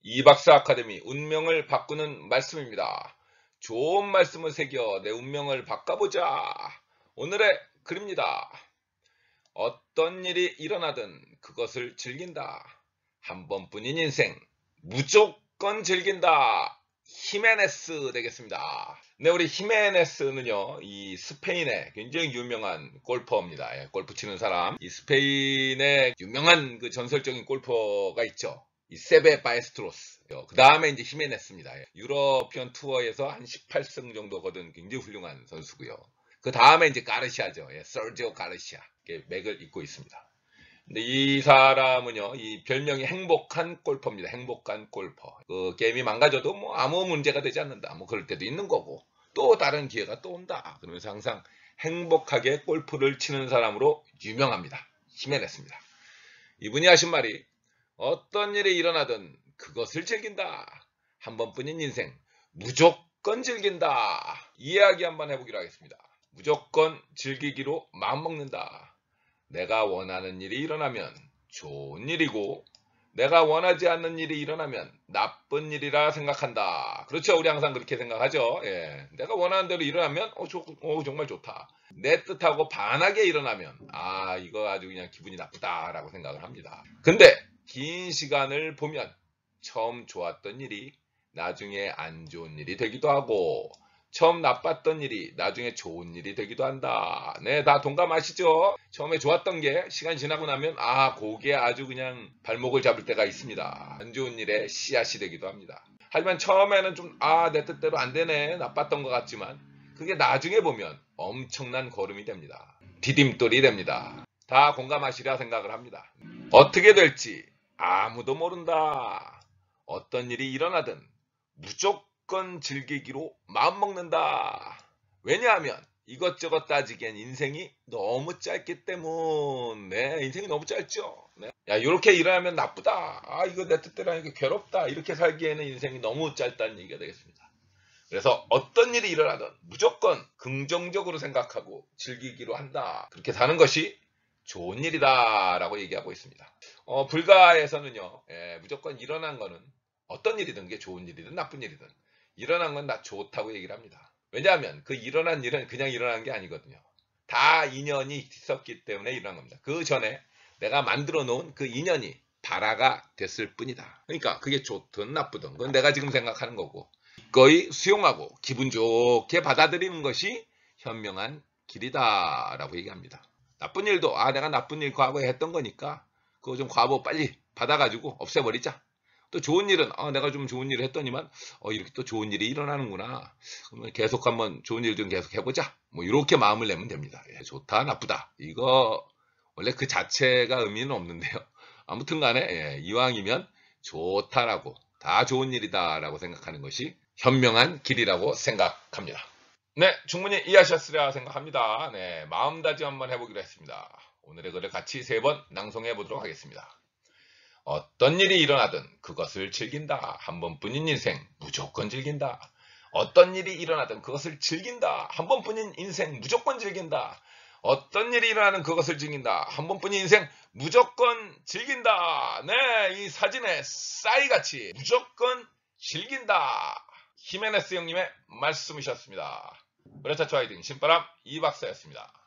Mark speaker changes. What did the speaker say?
Speaker 1: 이박사 아카데미 운명을 바꾸는 말씀입니다. 좋은 말씀을 새겨 내 운명을 바꿔보자. 오늘의 글입니다. 어떤 일이 일어나든 그것을 즐긴다. 한 번뿐인 인생 무조건 즐긴다. 히메네스 되겠습니다. 네, 우리 히메네스는요, 이 스페인의 굉장히 유명한 골퍼입니다. 예, 골프 치는 사람. 이 스페인의 유명한 그 전설적인 골퍼가 있죠. 이 세베 바에스트로스. 그 다음에 이제 히메네스입니다. 예, 유러피언 투어에서 한 18승 정도 거둔 굉장히 훌륭한 선수고요. 그 다음에 이제 가르시아죠. 예, 서지오 가르시아. 맥을 잇고 있습니다. 근데 이 사람은요, 이 별명이 행복한 골퍼입니다. 행복한 골퍼. 그 게임이 망가져도 뭐 아무 문제가 되지 않는다. 뭐 그럴 때도 있는 거고, 또 다른 기회가 또 온다. 그러면서 항상 행복하게 골프를 치는 사람으로 유명합니다. 히메네스입니다. 이분이 하신 말이 어떤 일이 일어나든 그것을 즐긴다. 한 번뿐인 인생 무조건 즐긴다. 이 이야기 한번 해보기로 하겠습니다. 무조건 즐기기로 마음먹는다. 내가 원하는 일이 일어나면 좋은 일이고 내가 원하지 않는 일이 일어나면 나쁜 일이라 생각한다. 그렇죠. 우리 항상 그렇게 생각하죠. 예. 내가 원하는 대로 일어나면 정말 좋다. 내 뜻하고 반하게 일어나면 이거 아주 그냥 기분이 나쁘다라고 생각을 합니다. 근데 긴 시간을 보면 처음 좋았던 일이 나중에 안 좋은 일이 되기도 하고 처음 나빴던 일이 나중에 좋은 일이 되기도 한다. 네, 다 동감하시죠? 처음에 좋았던 게 시간 지나고 나면 그게 아주 그냥 발목을 잡을 때가 있습니다. 안 좋은 일의 씨앗이 되기도 합니다. 하지만 처음에는 좀 내 뜻대로 안 되네, 나빴던 것 같지만 그게 나중에 보면 엄청난 걸음이 됩니다. 디딤돌이 됩니다. 다 공감하시리라 생각을 합니다. 어떻게 될지 아무도 모른다. 어떤 일이 일어나든 무조건 즐기기로 마음먹는다. 왜냐하면 이것저것 따지기엔 인생이 너무 짧기 때문에. 인생이 너무 짧죠. 네. 이렇게 일어나면 나쁘다. 이거 내 뜻대로 하니까 괴롭다. 이렇게 살기에는 인생이 너무 짧다는 얘기가 되겠습니다. 그래서 어떤 일이 일어나든 무조건 긍정적으로 생각하고 즐기기로 한다. 그렇게 사는 것이 좋은 일이다 라고 얘기하고 있습니다. 불가에서는요, 무조건 일어난 거는 어떤 일이든 그게 좋은 일이든 나쁜 일이든 일어난 건 다 좋다고 얘기를 합니다. 왜냐하면 그 일어난 일은 그냥 일어난 게 아니거든요. 다 인연이 있었기 때문에 일어난 겁니다. 그 전에 내가 만들어 놓은 그 인연이 발화가 됐을 뿐이다. 그러니까 그게 좋든 나쁘든 그건 내가 지금 생각하는 거고 기꺼이 수용하고 기분 좋게 받아들이는 것이 현명한 길이다 라고 얘기합니다. 나쁜 일도 내가 나쁜 일 과거에 했던 거니까 그거 좀 과보 빨리 받아가지고 없애버리자. 또 좋은 일은 내가 좀 좋은 일을 했더니만 이렇게 또 좋은 일이 일어나는구나. 그러면 계속 한번 좋은 일 좀 계속 해보자. 뭐 이렇게 마음을 내면 됩니다. 좋다 나쁘다 이거 원래 그 자체가 의미는 없는데요. 아무튼 간에 이왕이면 좋다라고 다 좋은 일이다라고 생각하는 것이 현명한 길이라고 생각합니다. 네, 충분히 이해하셨으리라 생각합니다. 네, 마음다짐 한번 해보기로 했습니다. 오늘의 글을 같이 3번 낭송해 보도록 하겠습니다. 어떤 일이 일어나든 그것을 즐긴다. 한 번뿐인 인생 무조건 즐긴다. 어떤 일이 일어나든 그것을 즐긴다. 한 번뿐인 인생 무조건 즐긴다. 어떤 일이 일어나든 그것을 즐긴다. 한 번뿐인 인생 무조건 즐긴다. 네, 이 사진에 싸이같이 무조건 즐긴다. 히메네스 형님의 말씀이셨습니다. 브레차초 화이팅 신바람 이박사였습니다.